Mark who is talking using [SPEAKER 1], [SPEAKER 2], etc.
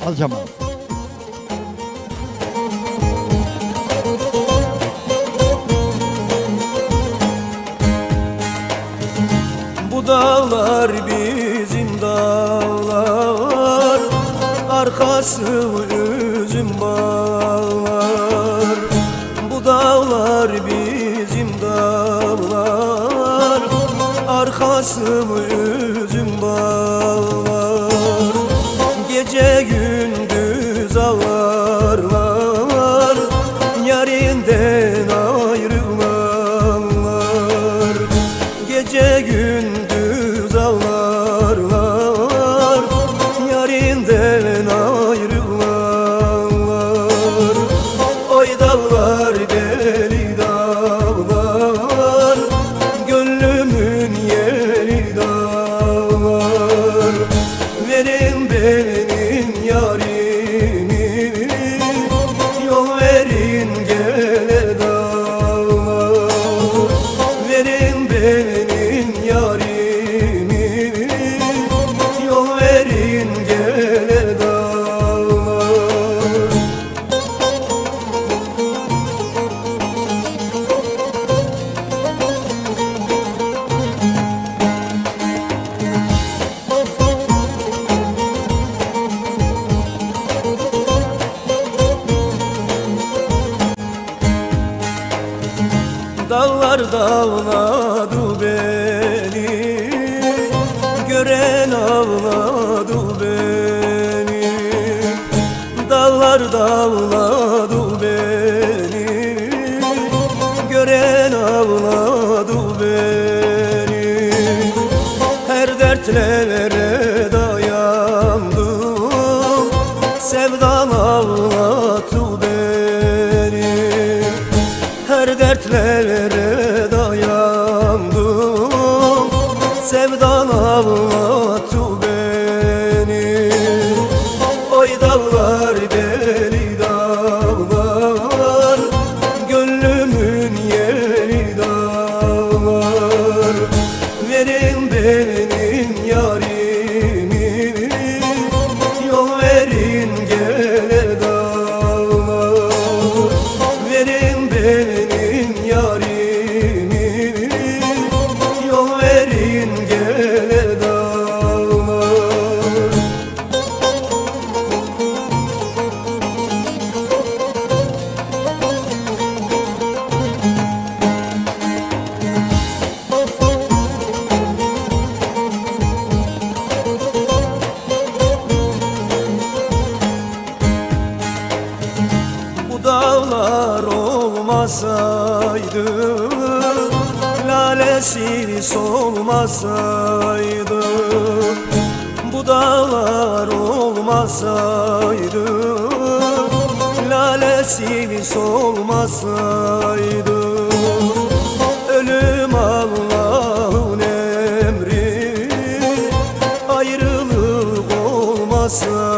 [SPEAKER 1] alacağım.
[SPEAKER 2] Bu dağlar bizim dağlar, arkası üzüm bağlar. Bu dağlar bizim dağlar, arkası üzüm bağlar. Gece gündüz ağlarlar, yarinden ayrılanlar. Gece gündüz ağlarlar, yarinden ayrılanlar. Oy dağlar deli dağlar, gönlümün yeri dağlar. Verin benim yarimi, yol verin gele dağlar. Verin benim yarimi, yol verin gele dağlar. Dağlar dağladı beni, gören ağladı beni. Dağlar dağladı beni, gören ağladı beni. Her dertlere dayandım, sevdan ağlattı beni. Her dertlere dayandım, sevdan ağlattı beni. Oy dağlar deli dağlar, gönlümün yeri dağlar. Verin benim yarimi, yol verin gele dağlar. Verin benim yarimi, yol verin gele dağlar. Bu dağlar olmasaydı, lalesi solmasaydı. Bu dağlar olmasaydı, lalesi solmasaydı. Ölüm Allah'ın emri, ayrılık olmasaydı.